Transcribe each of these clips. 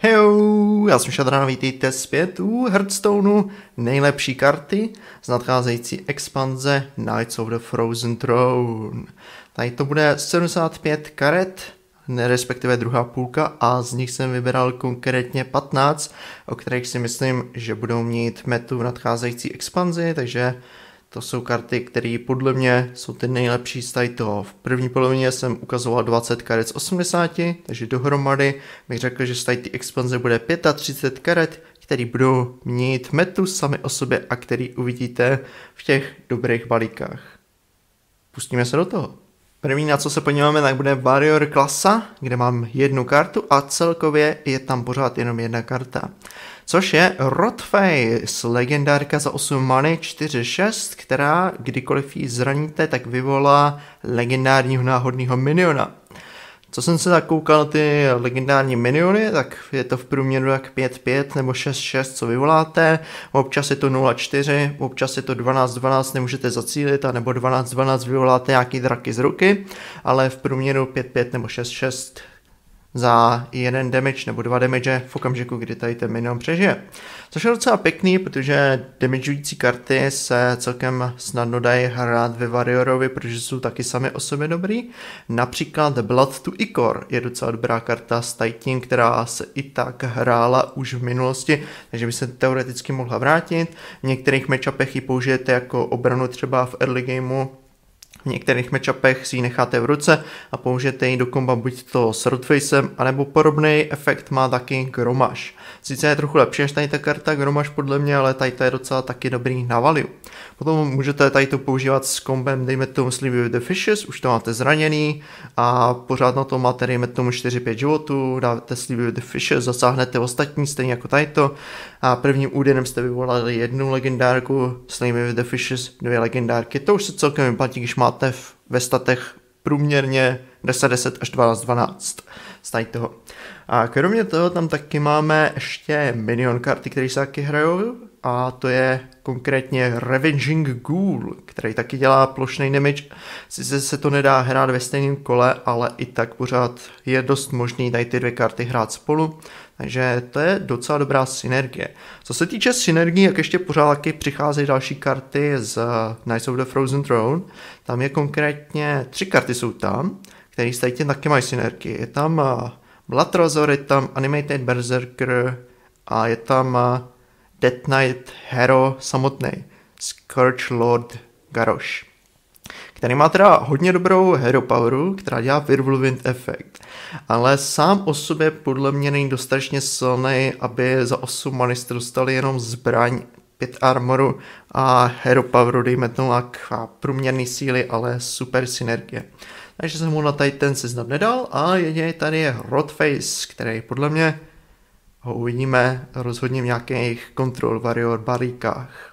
Hejo, já jsem Šadran, vítejte zpět u Hearthstoneu, nejlepší karty z nadcházející expanze Knights of the Frozen Throne. Tady to bude 75 karet, respektive druhá půlka, a z nich jsem vybral konkrétně 15, o kterých si myslím, že budou mít metu v nadcházející expanzi, takže to jsou karty, které podle mě jsou ty nejlepší z tady toho. V první polovině jsem ukazoval 20 karet z 80, takže dohromady bych řekl, že z tady ty expanze bude 35 karet, které budou mít metu sami o sobě a který uvidíte v těch dobrých balíkách. Pustíme se do toho. První, na co se podíváme, tak bude Warrior klasa, kde mám jednu kartu a celkově je tam pořád jenom jedna karta. Což je Rotface, legendárka za 8 many 4-6, která kdykoliv ji zraníte, tak vyvolá legendárního náhodného miniona. Co jsem se tak koukal ty legendární miniony, tak je to v průměru tak 5-5 nebo 6-6, co vyvoláte. Občas je to 0-4, občas je to 12-12, nemůžete zacílit, a nebo 12-12 vyvoláte nějaký draky z ruky, ale v průměru 5-5 nebo 6-6 za jeden damage nebo 2 damage v okamžiku, kdy tady ten minion přežije. Což je docela pěkný, protože damagující karty se celkem snadno dají hrát ve Warriorovi, protože jsou taky sami o sobě dobrý. Například Blood to Ichor je docela dobrá karta s Titan, která se i tak hrála už v minulosti, takže by se teoreticky mohla vrátit. V některých matchupech ji použijete jako obranu třeba v early gameu, v některých matchupech si ji necháte v ruce a použijete ji do komba buď to s Rotfacem, anebo podobný efekt má taky Gromash. Sice je trochu lepší než tady ta karta Gromash podle mě, ale tady to je docela taky dobrý na value. Potom můžete tady to používat s kombem, dejme tomu Sleep with the Fishes, už to máte zraněný a pořád na to máte, dejme tomu 4-5 životů, dáte Sleep with the Fishes, zasáhnete ostatní stejně jako tady to a prvním úderem jste vyvolali jednu legendárku, Sleep with the Fishes, 2 legendárky, to už se celkem vyplatí, když máte ve statech průměrně 10-10 až 12-12 z tady toho. A kromě toho tam taky máme ještě minion karty, které se taky hrajou, a to je konkrétně Ravaging Ghoul, který taky dělá plošný damage. Sice se to nedá hrát ve stejném kole, ale i tak pořád je dost možný tady ty dvě karty hrát spolu, takže to je docela dobrá synergie. Co se týče synergie, jak ještě pořád taky přicházejí další karty z Knights of the Frozen Throne. Tam je konkrétně 3 karty jsou tam, které tady taky mají synergii. Je tam Blood Razor, je tam Animated Berserker a je tam Death Knight Hero samotný, Scourge Lord Garrosh, který má teda hodně dobrou hero poweru, která dělá Whirlwind efekt, ale sám o sobě podle mě není dostatečně silný, aby za 8 many jste dostali jenom zbraň, 5 armoru a hero poweru, dejme tomu a průměrný síly, ale super synergie. Takže jsem mu na tady ten seznam nedal a jediný tady je Rotface, který podle mě ho uvidíme rozhodně v nějakých Control Warrior balíkách.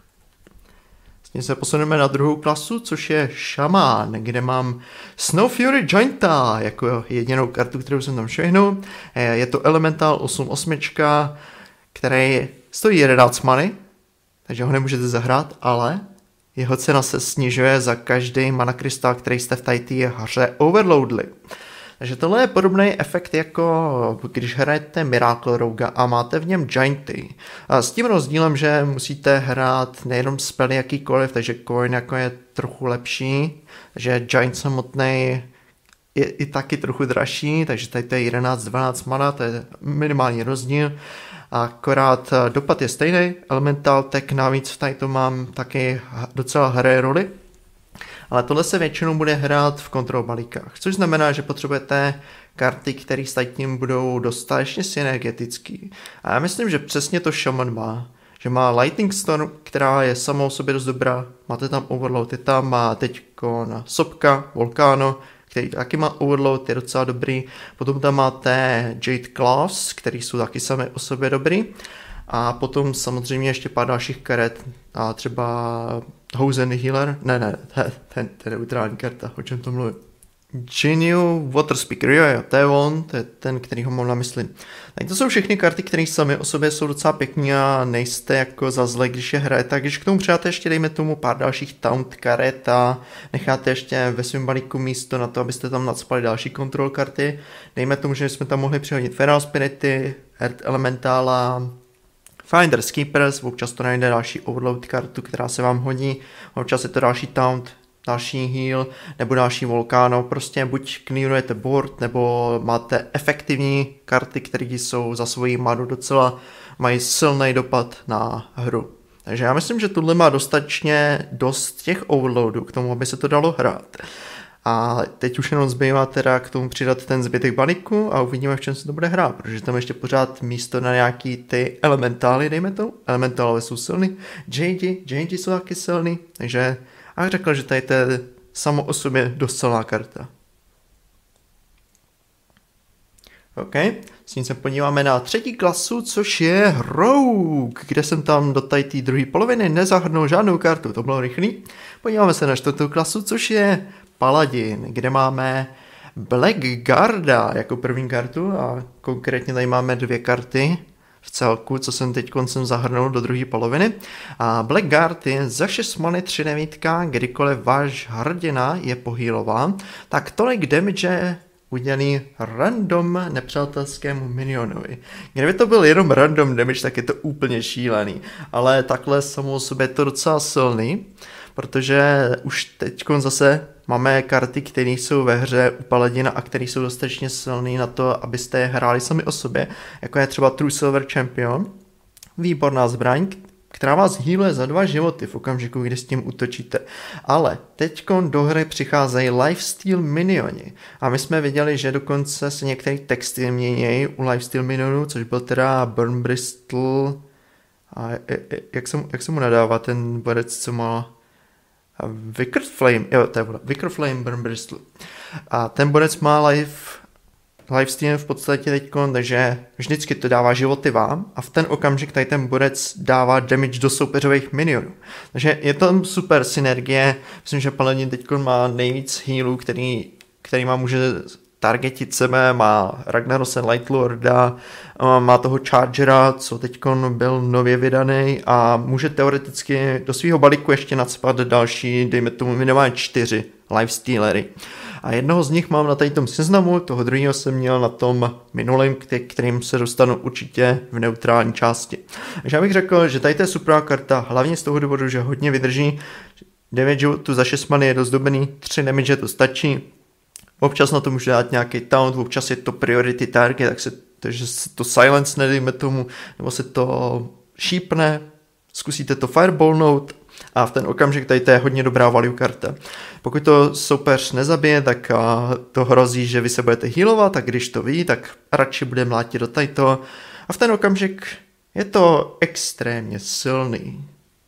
Vlastně se posuneme na druhou klasu, což je Šamán, kde mám Snow Fury Gianta jako jedinou kartu, kterou jsem tam švihnul. Je to Elemental 8-8, který stojí 11 many, takže ho nemůžete zahrát, ale jeho cena se snižuje za každý mana krystal, který jste v té hře overloadli. Takže tohle je podobný efekt, jako když hrajete Miracle Rogue a máte v něm Gianty. A s tím rozdílem, že musíte hrát nejenom spely jakýkoliv, takže coin jako je trochu lepší, že Giant samotný je i taky trochu dražší, takže tady to je 11-12 mana, to je minimální rozdíl. Akorát dopad je stejný, Elemental Tech navíc tady to mám taky docela hraje roli. Ale tohle se většinou bude hrát v kontrol balíkách, což znamená, že potřebujete karty, které s tím budou dostatečně synergetický. A já myslím, že přesně to Shaman má. Že má Lightning Storm, která je samou sobě dost dobrá, máte tam Overload, je tam má teďko na Sopka, Volcano, který taky má Overload, je docela dobrý. Potom tam máte Jade Claws, který jsou taky sami o sobě dobrý. A potom samozřejmě ještě pár dalších karet, a třeba Hosen Healer, ne, ten neutrální karta, o čem to mluvím. Geniu Water Speaker, jo, to je on, to je ten, který ho mám na mysli. Tak to jsou všechny karty, které sami o sobě jsou docela pěkný a nejste jako za zle, když je hrajete. A když k tomu přidáte ještě, dejme tomu, pár dalších taunt karet a necháte ještě ve svém balíku místo na to, abyste tam nadspali další kontrol karty. Dejme tomu, že jsme tam mohli přihodit Feral Spirity, Earth Elementála, Finders Keepers, občas to najde další Overload kartu, která se vám hodí, občas je to další taunt, další heal nebo další volkáno, prostě buď clearujete board, nebo máte efektivní karty, které jsou za svoji manu docela, mají silný dopad na hru. Takže já myslím, že tohle má dostatečně dost těch overloadů k tomu, aby se to dalo hrát. A teď už jenom zbývá teda k tomu přidat ten zbytek balíku a uvidíme, v čem se to bude hrát, protože tam ještě pořád místo na nějaký ty elementály, dejme to. Elementálové jsou silný, JD jsou taky silný, takže a řekl, že tady to je samo o sobě dost silná karta. OK, s tím se podíváme na třetí klasu, což je Rogue, kde jsem tam do té druhé poloviny nezahrnul žádnou kartu, to bylo rychlý. Podíváme se na čtvrtou klasu, což je Paladin, kde máme Blackguarda jako první kartu a konkrétně tady máme dvě karty v celku, co jsem teď koncem zahrnul do druhé poloviny. A Blackguard je za 6 many 3 nevítka, kdykoliv váš hrdina je pohýlová, tak tolik damage udělí random nepřátelskému minionovi. Kdyby to byl jenom random damage, tak je to úplně šílený, ale takhle samo o sobě je to docela silný, protože už teď zase máme karty, které jsou ve hře u Paladina a které jsou dostatečně silné na to, abyste je hráli sami o sobě, jako je třeba True Silver Champion, výborná zbraň, která vás healuje za 2 životy v okamžiku, kdy s tím útočíte. Ale teďkon do hry přicházejí lifesteal minioni. A my jsme viděli, že dokonce se některé texty měnějí u lifesteal minionů, což byl teda Burn Bristol. A jak se mu nadává ten borec, co má Wicked Flame, jo, to je Wicked Flame Burn Bristol. A ten borec má lifesteal v podstatě teďkon, takže vždycky to dává životy vám a v ten okamžik tady ten borec dává damage do soupeřových minionů. Takže je to super synergie, myslím, že Paladin teďkon má nejvíc healů, který má může targetit sebe, má Ragnarose Lightlorda, má toho Chargera, co teďkon byl nově vydaný a může teoreticky do svého balíku ještě nadspat další, dejme tomu minimálně 4 lifestealery. A jednoho z nich mám na tady tom seznamu, toho druhého jsem měl na tom minulém, kterým se dostanu určitě v neutrální části. Takže já bych řekl, že tady to je super karta, hlavně z toho důvodu, že hodně vydrží, damage tu za 6 many je dost dobrý, 3 damage to stačí, občas na to může dát nějaký taunt, občas je to priority target, takže se to silence nedejme tomu, nebo se to šípne, zkusíte to fireballnout a v ten okamžik tady to je hodně dobrá value karta. Pokud to soupeř nezabije, tak to hrozí, že vy se budete healovat a když to ví, tak radši bude mlátit do tajto a v ten okamžik je to extrémně silný.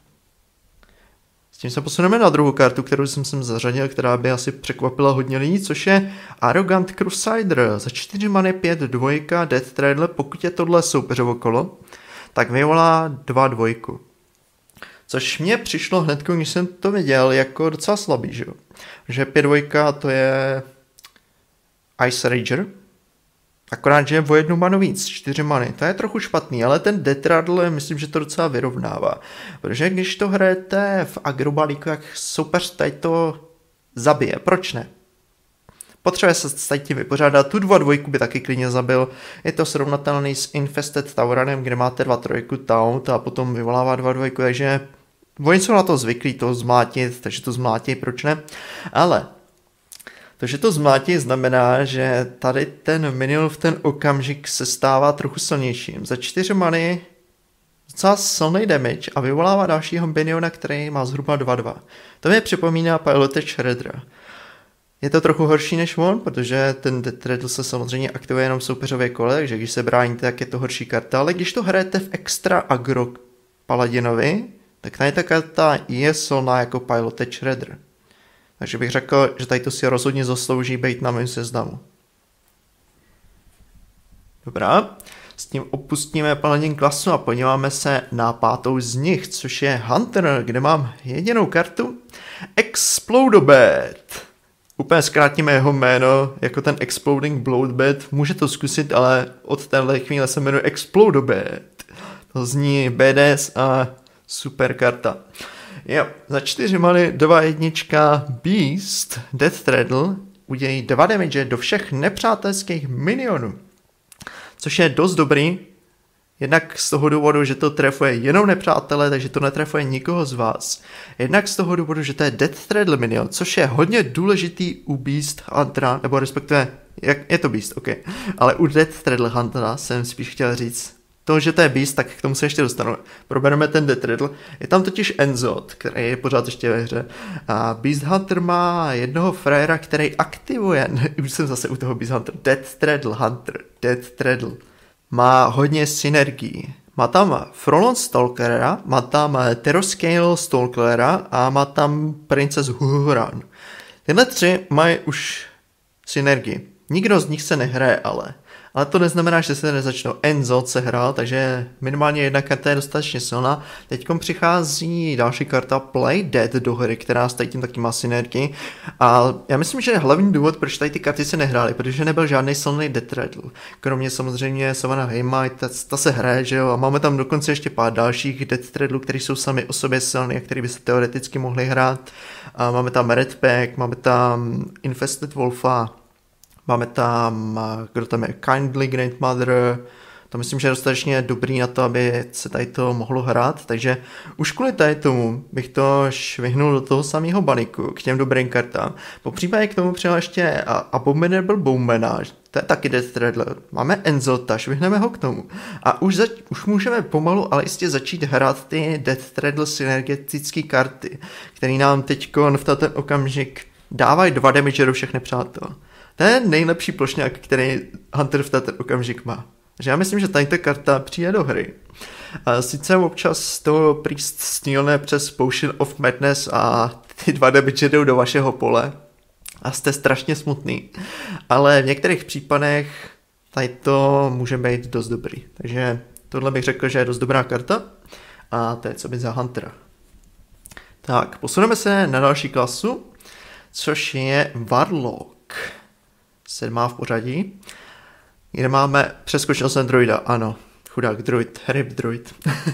S tím se posuneme na druhou kartu, kterou jsem sem zařadil, která by asi překvapila hodně lidí, což je Arrogant Crusader. Za 4 many 5 dvojka Death Trader, pokud je tohle soupeřovo kolo, tak vyvolá 2 dvojku. Což mně přišlo hned, když jsem to viděl, jako docela slabý, že jo. Že 5 dvojka to je Ice Rager, akorát, že je o 1 manu víc, 4 many, to je trochu špatný, ale ten Death Rattle, myslím, že to docela vyrovnává. Protože když to hrajete v agrobalíku, jak soupeř tady to zabije, proč ne? Potřebuje se s tím vypořádat, tu 2 dvojku by taky klidně zabil, je to srovnatelný s Infested Tauranem, kde máte 2 trojku taunt a potom vyvolává 2 dvojku, takže oni jsou na to zvyklí to zmlátit, takže to zmlátí, proč ne? Ale to, že to zmlátí, znamená, že tady ten minion v ten okamžik se stává trochu silnějším. Za 4 many docela silný damage a vyvolává dalšího miniona, který má zhruba 2-2. To mě připomíná Pilota Shreddera. Je to trochu horší než on, protože ten Death Rattle se samozřejmě aktivuje jenom v soupeřově kole, takže když se bráníte, tak je to horší karta, ale když to hrajete v extra agro Paladinovi, tak tady ta karta je silná jako Pilota Shredder. Takže bych řekl, že tady to si rozhodně zaslouží být na mém seznamu. Dobrá, s tím opustíme Paladin klasu a podíváme se na 5. z nich, což je Hunter, kde mám jedinou kartu. Explodobet. úplně zkrátíme jeho jméno jako ten Exploding Bloodbath. Může to zkusit, ale od téhle chvíle se jmenuje Explodobat. To zní BDS a super karta. Jo, za 4 many 2/1 Beast Death Treadle udělí 2 damage do všech nepřátelských minionů. Což je dost dobrý, jednak z toho důvodu, že to trefuje jenom nepřátele, takže to netrefuje nikoho z vás. Jednak z toho důvodu, že to je Death Treadle minion, což je hodně důležitý u Beast Huntera, nebo respektive, je to Beast, ok. Ale u Death Treadle Huntera jsem spíš chtěl říct, to, že to je Beast, tak k tomu se ještě dostanu. Probereme ten Death Treadle. Je tam totiž Enzot, který je pořád ještě ve hře. A Beast Hunter má jednoho frajera, který aktivuje, už jsem zase u toho Beast Hunter, Death Treadle Hunter, Death Treadle. Má hodně synergií. Má tam Frolon Stalkera, má tam Teroscale Stalkera a má tam Princess Huhuran. Tyhle 3 mají už synergii. Nikdo z nich se nehraje ale to neznamená, že se nezačnou. Enzot se hrál, takže minimálně jedna karta je dostatečně silná. Teďkom přichází další karta Play Dead do hry, která s tím taky má synergii. A já myslím, že hlavní důvod, proč tady ty karty se nehrály, protože nebyl žádný silný Death Treadle. Kromě samozřejmě Savannah Haymight, ta se hraje, že jo, a máme tam dokonce ještě pár dalších Death Treadlů, který jsou sami o sobě silný a který by se teoreticky mohli hrát. A máme tam Red Pack, máme tam Infested Wolfa, máme tam, kdo tam je, Kindly Great Mother, to myslím, že je dostatečně dobrý na to, aby se tady to mohlo hrát, takže už kvůli tady tomu bych to švihnul do toho samého balíku, k těm dobrým kartám. Po případě k tomu přijel ještě Abominable Bowmana, to je taky Death Treadle, máme Enzota, švihneme ho k tomu. A už můžeme pomalu, ale jistě začít hrát ty Death Treadle synergetické karty, které nám teďkon v ten okamžik dávají 2 damage do všech nepřátel. To je nejlepší plošňák, který Hunter v ten okamžik má. Takže já myslím, že tady ta karta přijde do hry. A sice občas to Priest stílne přes Potion of Madness a ty 2 damage jdou do vašeho pole a jste strašně smutný. Ale v některých případech tady to může být dost dobrý. Takže tohle bych řekl, že je dost dobrá karta a to je co by za Huntera. Tak, posuneme se na další klasu, což je Warlock. 7. v pořadí, kde máme, přeskočil jsem druida, ano, chudák druid, rip druid,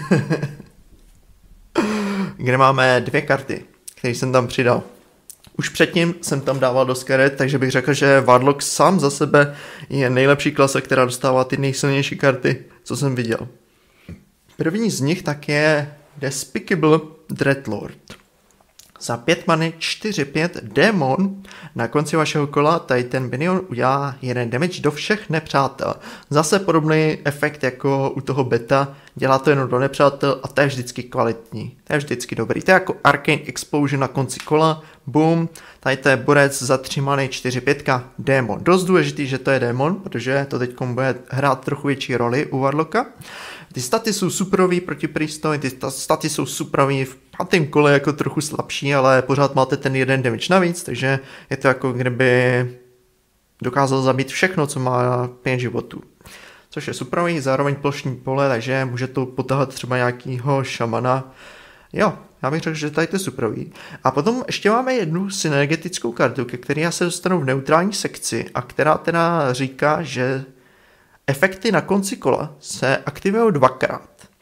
kde máme 2 karty, které jsem tam přidal. Už předtím jsem tam dával dost karet, takže bych řekl, že Warlock sám za sebe je nejlepší klasa, která dostává ty nejsilnější karty, co jsem viděl. První z nich tak je Despicable Dreadlord. Za 5 many 4/5 Démon. Na konci vašeho kola tady ten minion udělá 1 damage do všech nepřátel. Zase podobný efekt jako u toho beta. Dělá to jenom do nepřátel a to je vždycky kvalitní. To je vždycky dobrý. To je jako Arcane Explosion na konci kola. Boom. Tady to je borec za 3 many 4/5 Démon. Dost důležitý, že to je Démon, protože to teď bude hrát trochu větší roli u Warlocka. Ty staty jsou superový proti Priestovi, ty staty jsou superový v 5. kole jako trochu slabší, ale pořád máte ten 1 damage navíc, takže je to jako kdyby dokázal zabít všechno, co má 5 životů. Což je superový, zároveň plošní pole, takže může to potahat třeba nějakýho šamana. Jo, já bych řekl, že tady to je superový. A potom ještě máme jednu synergetickou kartu, ke které já se dostanu v neutrální sekci a která teda říká, že efekty na konci kola se aktivují 2krát.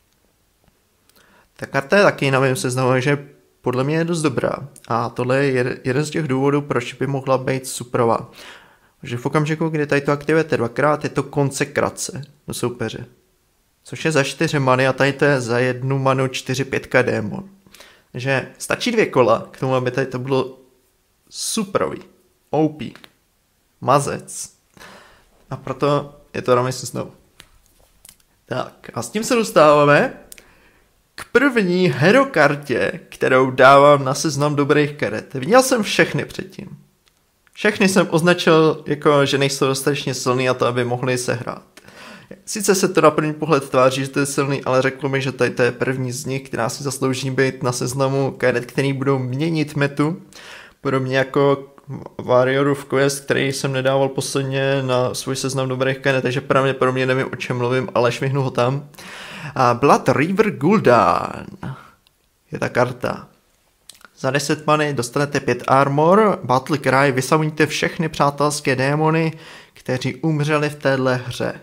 Ta karta je taky na mém seznamu, že podle mě je dost dobrá. A tohle je jeden z těch důvodů, proč by mohla být superová. Že v okamžiku, kdy tady to aktivujete 2krát, je to konsekrace do soupeře. Což je za 4 many a tady to je za 1 manu 4/5 Démon. Takže stačí 2 kola k tomu, aby tady to bylo superový. OP. Mazec. A proto je to na mě znovu. Tak a s tím se dostáváme k první hero kartě, kterou dávám na seznam dobrých karet. Viděl jsem všechny předtím. Všechny jsem označil jako, že nejsou dostatečně silný a to, aby mohli se hrát. Sice se to na první pohled tváří, že to je silný, ale řekl mi, že tady to je první z nich, která si zaslouží být na seznamu karet, který budou měnit metu. Podobně jako Warriorův Quest, který jsem nedával posledně na svůj seznam dobrých karet, takže pravděpodobně nevím, o čem mluvím, ale švihnu ho tam. A Blood River Gul'dan je ta karta. Za 10 many dostanete 5 armor, Battle Cry, vysamuňte všechny přátelské démony, kteří umřeli v téhle hře.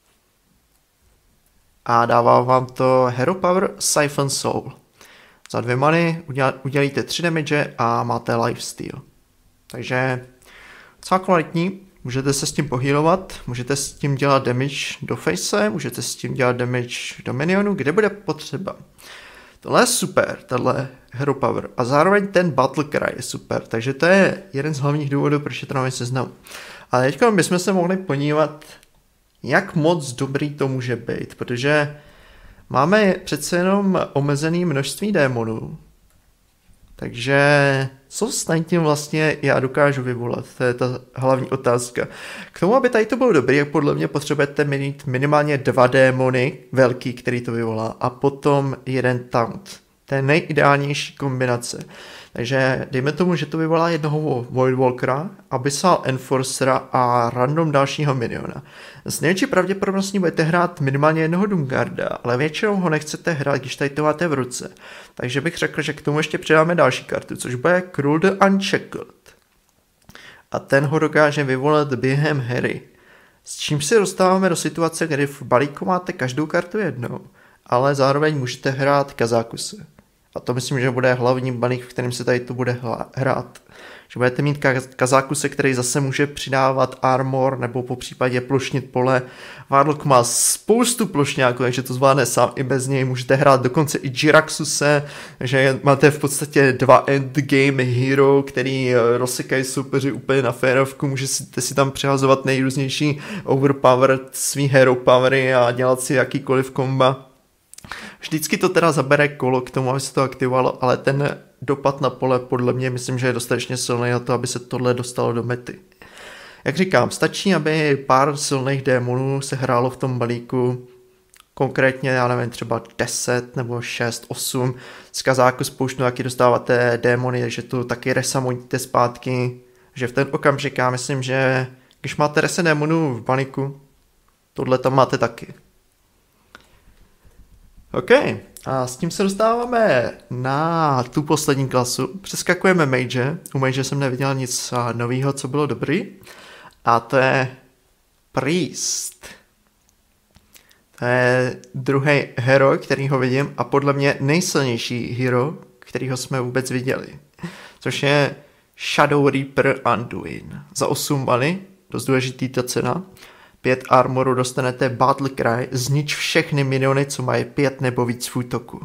A dává vám to Hero Power Siphon Soul. Za 2 many udělíte 3 damage a máte lifesteal. Takže docela kvalitní, můžete se s tím pohýlovat, můžete s tím dělat damage do face, můžete s tím dělat damage do minionu, kde bude potřeba. Tohle je super, tahle Hero Power. A zároveň ten Battle Cry je super, takže to je jeden z hlavních důvodů, proč je to na mém seznamu. Ale teď bychom se mohli podívat, jak moc dobrý to může být, protože máme přece jenom omezené množství démonů. Takže co s tím vlastně já dokážu vyvolat? To je ta hlavní otázka. K tomu, aby tady to bylo dobrý, jak podle mě potřebujete mít minimálně 2 démony velký, který to vyvolá, a potom 1 taunt. To je nejideálnější kombinace. Takže dejme tomu, že to vyvolá jednoho Voidwalkera, Abyssal Enforcera a random dalšího miniona. S největší pravděpodobností budete hrát minimálně jednoho Dungarda, ale většinou ho nechcete hrát, když tady to máte v ruce. Takže bych řekl, že k tomu ještě přidáme další kartu, což bude Cruel the Unshackled. A ten ho dokáže vyvolat během hry. S čím se dostáváme do situace, kdy v balíku máte každou kartu jednou, ale zároveň můžete hrát Kazakuse. A to myslím, že bude hlavní balík, v kterém se tady to bude hrát. Že budete mít Kazakuse, který zase může přidávat armor nebo po případě plošnit pole. Warlock má spoustu plošňáků, takže to zvládne sám i bez něj. Můžete hrát dokonce i Jiraxuse, že máte v podstatě 2 endgame hero, který rozsekají soupeři úplně na férovku. Můžete si tam přihazovat nejrůznější overpower svý hero powery a dělat si jakýkoliv komba. Vždycky to teda zabere kolo k tomu, aby se to aktivovalo, ale ten dopad na pole podle mě myslím, že je dostatečně silný na to, aby se tohle dostalo do mety. Jak říkám, stačí, aby pár silných démonů se hrálo v tom balíku, konkrétně, já nevím, třeba 10 nebo 6, 8, z kazáku spouštěnu, jaký dostáváte démony, takže to taky resamuňte zpátky, že v ten okamžik já myslím, že když máte 10 démonů v balíku, tohle tam máte taky. OK, a s tím se dostáváme na tu poslední klasu. Přeskakujeme Mage. U Mage jsem neviděl nic nového, co bylo dobrý. A to je Priest. To je druhý hero, který ho vidím, a podle mě nejsilnější hero, kterýho jsme vůbec viděli. Což je Shadow Reaper Anduin. Za 8 many, dost důležitý ta cena. 5 armoru dostanete Battle Cry, znič všechny miniony, co mají 5 nebo víc v útoku.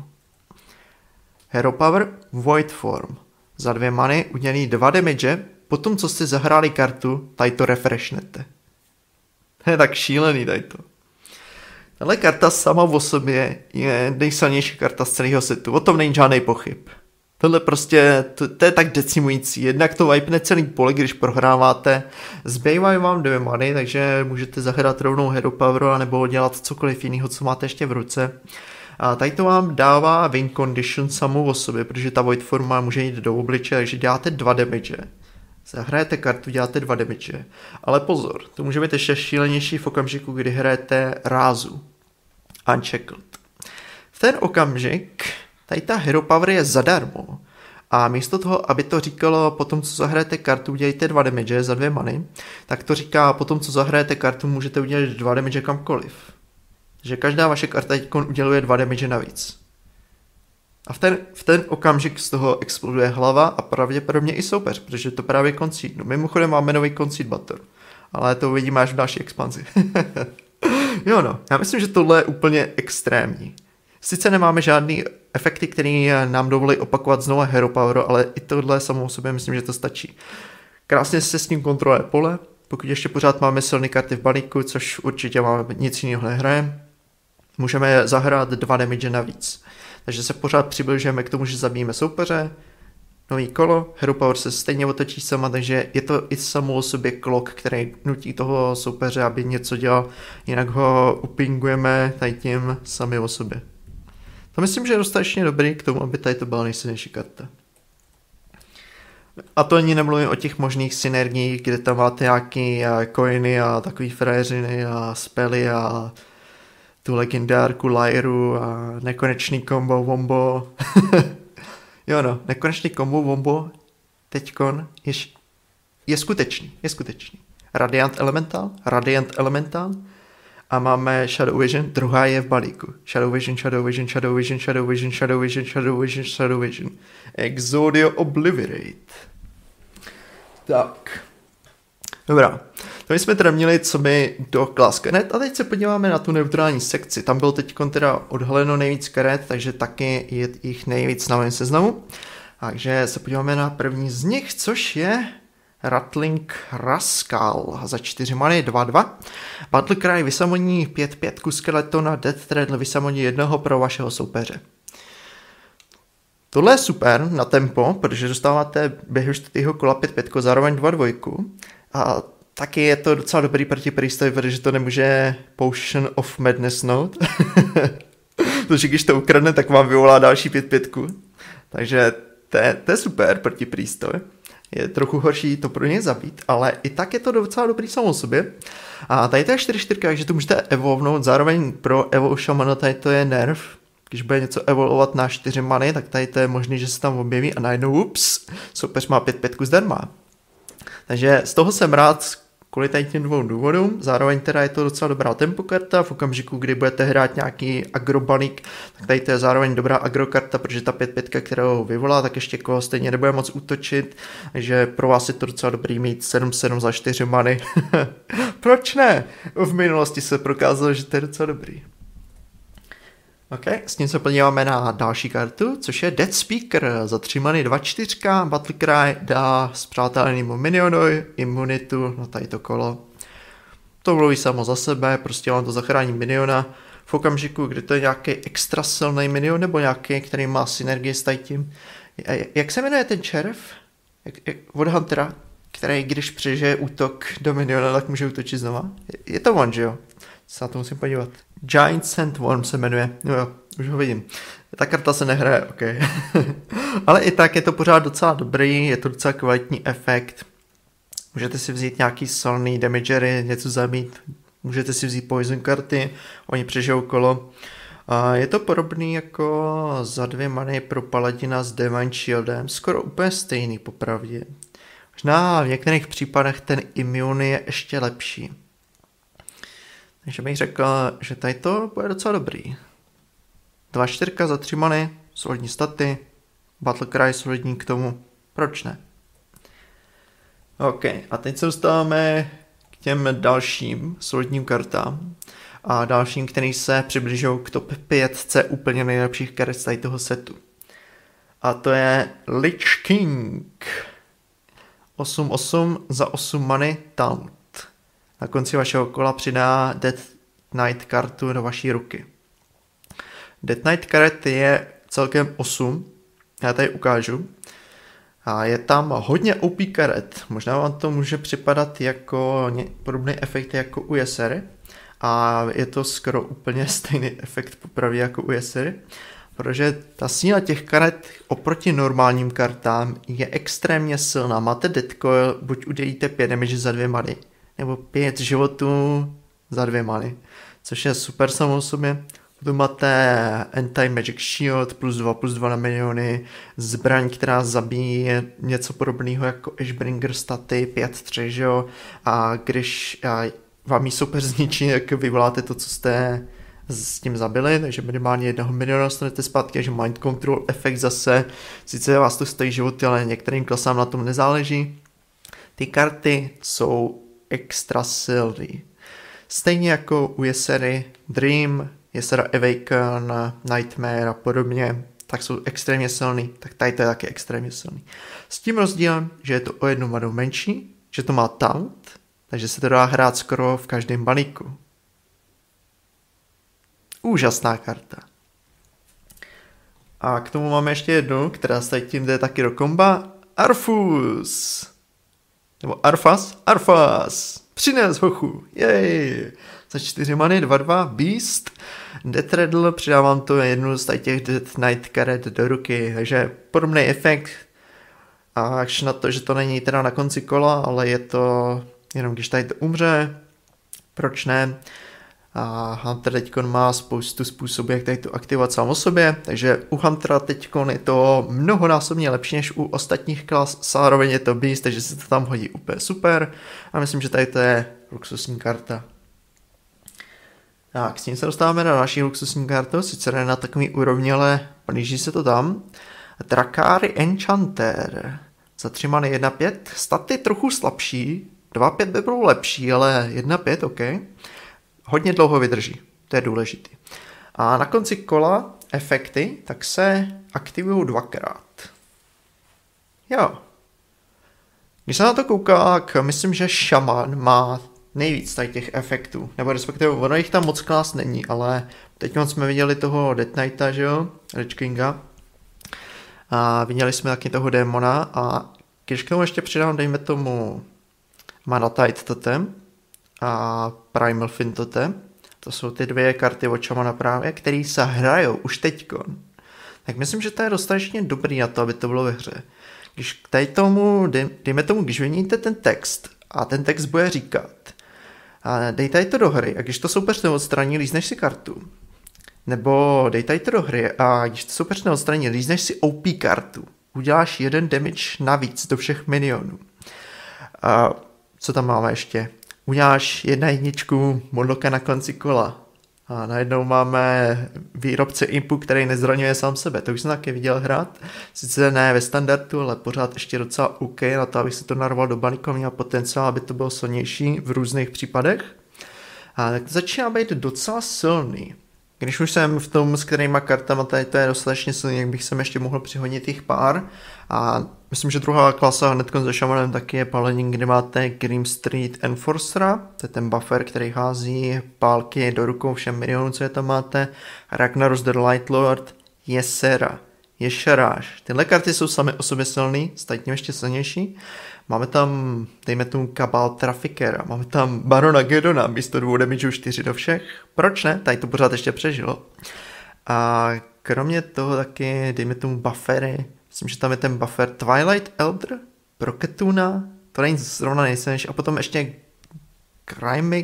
Hero Power Void Form. Za 2 many udělí 2 damage, potom co jste zahráli kartu, tady to refreshnete. To je tak šílený tady to. Tahle karta sama o sobě je nejsilnější karta z celého setu, o tom není žádnej pochyb. Tohle prostě, to je tak decimující. Jednak to vipne celý pole, když prohráváte. Zbývají vám 2 many, takže můžete zahrát rovnou Hero Power nebo dělat cokoliv jiného, co máte ještě v ruce. A tady to vám dává win condition samou o sobě, protože ta void forma může jít do obliče, takže děláte 2 damage. Zahrajete kartu, děláte 2 damage. Ale pozor, to může být ještě šílenější v okamžiku, kdy hrajete rázu. Unshackled. V ten okamžik tady ta Hero Power je zadarmo. A místo toho, aby to říkalo potom, co zahrajete kartu, udělejte 2 damage za 2 many, tak to říká potom, co zahrajete kartu, můžete udělat 2 damage kamkoliv. Takže každá vaše karta teď uděluje 2 damage navíc. A v ten okamžik z toho exploduje hlava a pravděpodobně i soupeř, protože to právě concede. No, mimochodem máme nový concede button, ale to uvidíme až v další expanzi. Jo no, já myslím, že tohle je úplně extrémní. Sice nemáme žádný efekty, který nám dovolí opakovat znovu Hero Power, ale i tohle samo o sobě myslím, že to stačí. Krásně se s tím kontroluje pole, pokud ještě pořád máme silné karty v balíku, což určitě máme, nic jiného nehrajeme, můžeme zahrát 2 damage navíc. Takže se pořád přibližujeme k tomu, že zabijeme soupeře, nový kolo, Hero Power se stejně otočí sama, takže je to i samo o sobě klok, který nutí toho soupeře, aby něco dělal, jinak ho upingujeme tady tím sami o sobě. To myslím, že je dostatečně dobrý k tomu, aby tady to byla nejsilnější karta. A to ani nemluvím o těch možných synergiích, kde tam máte nějaký coiny a takový frajeřiny a spely a tu legendárku Lyru a nekonečný combo wombo. Jo no, nekonečný kombo wombo teďkon je skutečný. Radiant Elemental a máme Shadow Vision, druhá je v balíku. Shadow Vision. Exodia Obliterate. Tak. Dobrá. To jsme teda měli, co by do Class karet a teď se podíváme na tu neutrální sekci. Tam bylo teď teda odhaleno nejvíc karet, takže taky je jich nejvíc na mém seznamu. Takže se podíváme na první z nich, což je Rattling Rascal za 4 many 2-2. Battlecry vysamoní 5-5 skeletona, Death Treadle vysamoní 1 pro vašeho soupeře. Tohle je super na tempo, protože dostáváte během 4. kola 5-5, zároveň 2-2. A taky je to docela dobrý proti Priestovi, protože to nemůže Potion of Madness nout. Protože když to ukradne, tak vám vyvolá další 5-5. Takže to je super proti Priestovi. Je trochu horší to pro ně zabít, ale i tak je to docela dobrý samo sobě. A tady to je 4-4, takže to můžete evolvnout, zároveň pro Evo Shamana tady to je nerv. Když bude něco evolovat na 4 many, tak tady to je možný, že se tam objeví a najednou ups, soupeř má 5-5 zdarma. Takže z toho jsem rád kvůli tady těm 2 důvodům, zároveň teda je to docela dobrá tempo karta, v okamžiku, kdy budete hrát nějaký agrobanik, tak tady to je zároveň dobrá agrokarta, protože ta 5-5, kterou vyvolá, tak ještě koho stejně nebude moc útočit, takže pro vás je to docela dobrý mít 7-7 za 4 many. Proč ne? V minulosti se prokázalo, že to je docela dobrý. Ok, s tím se podíváme na další kartu, což je Dead Speaker za 3 many 2-4, Battlecry dá spřátelnému minionovi imunitu na tady to kolo. To mluví samo za sebe, prostě vám to zachrání miniona v okamžiku, kdy to je nějaký extra silný minion nebo nějaký, který má synergii s tím. Jak se jmenuje ten červ? Od Huntera, který když přežije útok do miniona, tak může útočit znova? Je to on, že jo? Se na to musím podívat. Giant Sandworm se jmenuje. Jo, už ho vidím. Ta karta se nehraje, ok. Ale i tak je to pořád docela dobrý, je to docela kvalitní efekt. Můžete si vzít nějaký silný damagery, něco zabít. Můžete si vzít poison karty, oni přežijou kolo. A je to podobný jako za 2 many pro Paladina s Divine Shieldem. Skoro úplně stejný popravdě. Možná v některých případech ten immune je ještě lepší. Takže bych řekl, že tady to bude docela dobrý. 2-4 za 3 many, solidní staty, Battlecry solidní k tomu, proč ne? Ok, a teď se dostáváme k těm dalším solidním kartám a dalším, který se přibližují k top 5 úplně nejlepších karet z tady toho setu. A to je Lich King. 8-8 za 8 many Taunt. Na konci vašeho kola přidá Death Knight kartu do vaší ruky. Death Knight karet je celkem 8, já tady ukážu. A je tam hodně OP karet, možná vám to může připadat jako podobný efekt jako u Jessery. A je to skoro úplně stejný efekt popravdě jako u Jessery. Protože ta síla těch karet oproti normálním kartám je extrémně silná. Máte Death Coil, buď udělíte 5 damage za 2 many, nebo 5 životů za 2 many, což je super samou sobě. Potom máte Anti-Magic Shield +2 na miniony, zbraň, která zabíjí něco podobného jako Ashbringer staty 5-3, že jo? A když vám jí soupeř zničí, tak vyvoláte to, co jste s tím zabili, takže minimálně 1 miniona dostanete zpátky, že Mind Control efekt zase, sice vás to stojí životy, ale některým klasám na tom nezáleží. Ty karty jsou extra silný. Stejně jako u Jessery Dream, Jessera Awaken, Nightmare a podobně, tak jsou extrémně silný, tak tady to je taky extrémně silný. S tím rozdílem, že je to o 1 manu menší, že to má taunt, takže se to dá hrát skoro v každém balíku. Úžasná karta. A k tomu máme ještě jednu, která se tím jde taky do komba. Arfus! Nebo Arfas! Přines hochu! Jej! Za 4 many 2-2 Beast. Death Rattle, přidávám to jednu z těch Death Knight karet do ruky, takže podobný efekt. A až na to, že to není teda na konci kola, ale je to jenom když tady to umře, proč ne? A Hunter teďkon má spoustu způsobů, jak tady to aktivovat sám o sobě, takže u Huntera teďkon je to mnohonásobně lepší než u ostatních klas, zároveň je to Beast, takže se to tam hodí úplně super a myslím, že tady to je luxusní karta. Tak, s tím se dostáváme na další luxusní kartu, sice ne na takový úrovni, ale blíží se to tam. Drakari Enchanter. Za 3 many 1-5. Staty trochu slabší. 2-5 by bylo lepší, ale 1-5, ok. Hodně dlouho vydrží. To je důležitý. A na konci kola efekty, tak se aktivují 2krát. Jo. Když se na to kouká, tak myslím, že šaman má nejvíc tady těch efektů. Nebo respektive ono jich tam moc klás není, ale teď jsme viděli toho Death Knighta, že jo? Lich Kinga. A viděli jsme taky toho démona a když k tomu ještě přidám, dejme tomu Manatide Totem a Primal Fin Totem, to jsou ty 2 karty od šamana právě, které se hrajou už teďkon. Tak myslím, že to je dostatečně dobrý na to, aby to bylo ve hře. Když tady tomu, dejme tomu, když vyměníte ten text a ten text bude říkat a dej tady to do hry a když to soupeř neodstraní, lízneš si kartu. Nebo dej tady to do hry a když to soupeř neodstraní, lízneš si OP kartu. Uděláš 1 damage navíc do všech minionů. A co tam máme ještě? Uděláš 1 jedničku modloka na konci kola. A najednou máme výrobce impu, který nezraňuje sám sebe. To už jsem taky viděl hrát. Sice ne ve standardu, ale pořád ještě docela OK na to, abych se to narval do balíku, měl potenciál, aby to bylo silnější v různých případech. A tak to začíná být docela silný. Když už jsem v tom, s kterýma kartama, tady to je dostatečně silný, jak bych sem ještě mohl přihodit jich pár. A myslím, že druhá klasa hnedkon za šamanem taky je Paladin, kde máte Grim Street Enforcera, to je ten buffer, který hází pálky do rukou všem minionům, co je tam máte. Ragnaros the Light Lord, Jesera, Ješeráš. Tyhle karty jsou sami o sobě silný, stejně ještě silnější. Máme tam, dejme tomu, Cabal Traffickera, máme tam Barona Gedona, místo 2 damage 4 do všech. Proč ne? Tady to pořád ještě přežilo. A kromě toho taky, dejme tomu, buffery. Myslím, že tam je ten buffer Twilight Elder, pro Ketuna, to není zrovna nejsilnější. A potom ještě Grimy,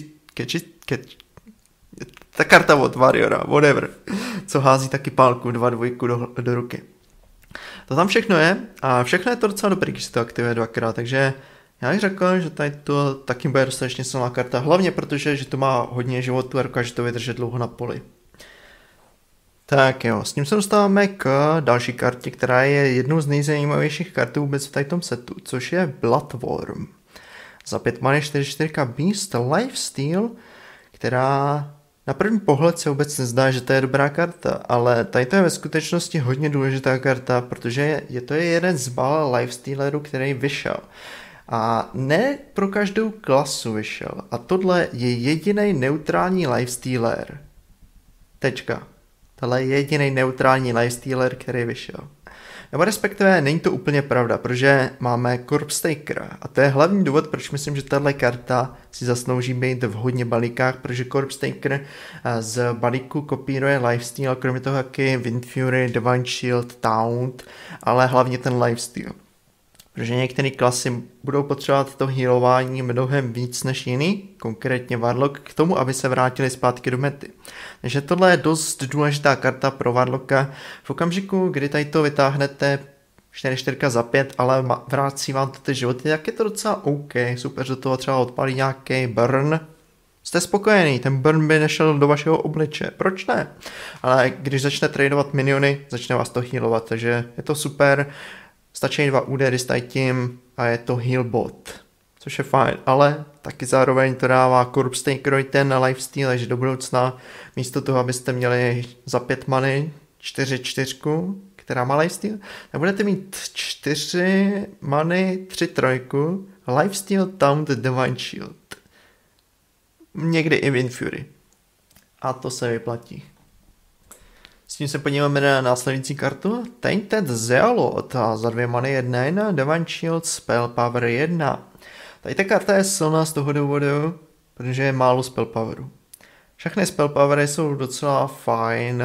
ta karta od Warriora, whatever, co hází taky pálku 2/2 do ruky. To tam všechno je a všechno je to docela dobrý, když se to aktivuje 2krát, takže já bych řekl, že tady to taky bude dostatečně silná karta, hlavně protože že to má hodně životu a dokáže to vydržet dlouho na poli. Tak jo, s tím se dostáváme k další kartě, která je jednou z nejzajímavějších kart vůbec v tom setu, což je Bloodworm. Za 5 many 4/4 Beast Lifesteal, která na první pohled se vůbec nezdá, že to je dobrá karta, ale tady to je ve skutečnosti hodně důležitá karta, protože to je jeden z mála lifestealerů, který vyšel. A ne pro každou klasu vyšel. A tohle je jediný neutrální lifestealer. Tečka. Tohle je jediný neutrální lifestealer, který vyšel. Nebo respektive není to úplně pravda, protože máme Corpse Takera a to je hlavní důvod, proč myslím, že tahle karta si zaslouží být v hodně balíkách, protože Corpse Taker z balíku kopíruje lifesteal, kromě toho taky Wind Fury, Divine Shield, Taunt, ale hlavně ten lifesteal. Protože některé klasy budou potřebovat to healování mnohem víc než jiný, konkrétně Warlock, k tomu, aby se vrátili zpátky do mety. Takže tohle je dost důležitá karta pro Warlocka. V okamžiku, kdy tady to vytáhnete 4/4 za 5, ale vrátí vám to ty životy, tak je to docela OK. Super, že do toho třeba odpálí nějaký burn. Jste spokojený, ten burn by nešel do vašeho obliče. Proč ne? Ale když začne tradovat miniony, začne vás to healovat, takže je to super. Stačí 2 údery s tím a je to heal bot, což je fajn, ale taky zároveň to dává Corpse Takerovi ten lifesteal, takže do budoucna místo toho, abyste měli za 5 many 4/4, která má lifesteal, tak budete mít 4 many 3/3, lifesteal, Taunt, Divine Shield. Někdy i Wind Fury. A to se vyplatí. S tím se podíváme na následující kartu. Tainted Zealot a za 2 many 1/1, Divine Shield, Spell Power 1. Tady ta karta je silná z toho důvodu, protože je málo spell poweru. Všechny spell powery jsou docela fajn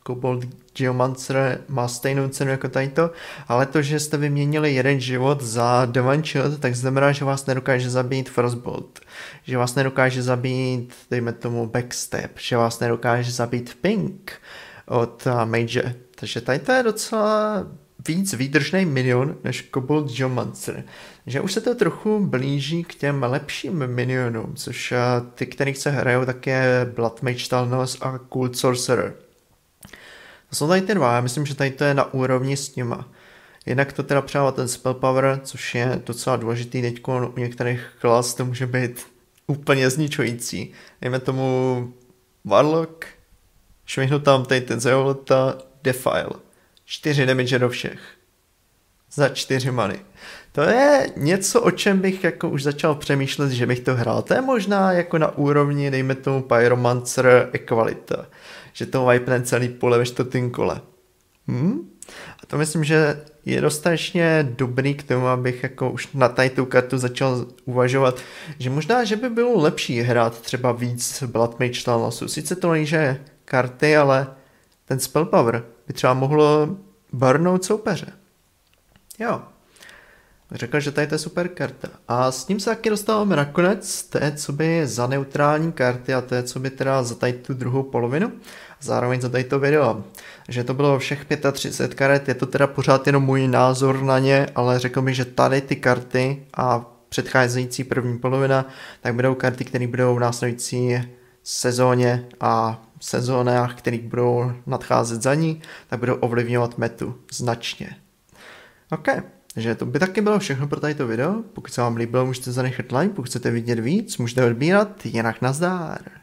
Kobold Geomancer má stejnou cenu jako tadyto, ale to, že jste vyměnili jeden život za Divine Shield, tak znamená, že vás nedokáže zabít Frostbolt, že vás nedokáže zabít, dejme tomu, Backstep, že vás nedokáže zabít Pink od Mage. Takže tady to je docela víc výdržný minion než Kobold Geomancer. Že už se to trochu blíží k těm lepším minionům, což ty, kterých se hrajou, tak je Blood Mage Talnos a Cold Sorcerer. To jsou tady ty dva, já myslím, že tady to je na úrovni s nima. Jinak to teda přidává ten spell power, což je docela důležitý teď, u některých klas to může být úplně zničující. Dejme tomu Warlock, švihnu tam tady ten Zeolota, Defile. 4 damage do všech. Za 4 many. To je něco, o čem bych jako už začal přemýšlet, že bych to hrál. To je možná jako na úrovni, dejme tomu Pyromancer Equalita. Že to vypne celý pole ve čtvrtém kole. A to myslím, že je dostatečně dobrý k tomu, abych jako už na tady tu kartu začal uvažovat, že možná, že by bylo lepší hrát třeba víc Blood Mage Talnosu. Sice to nejde karty, ale ten spell power by třeba mohlo burnout soupeře. Jo. Řekl, že tady to je super karta. A s tím se taky dostáváme nakonec, to je co by za neutrální karty a to je co by teda za tady tu druhou polovinu. Zároveň za tady to video. Že to bylo všech 35 karet, je to teda pořád jenom můj názor na ně, ale řekl bych, že tady ty karty a předcházející první polovina, tak budou karty, které budou v následující sezóně a sezónách, které budou nadcházet za ní, tak budou ovlivňovat metu značně. OK. Takže to by taky bylo všechno pro tato video. Pokud se vám líbilo, můžete zanechat like, pokud chcete vidět víc, můžete odbírat, jinak nazdár.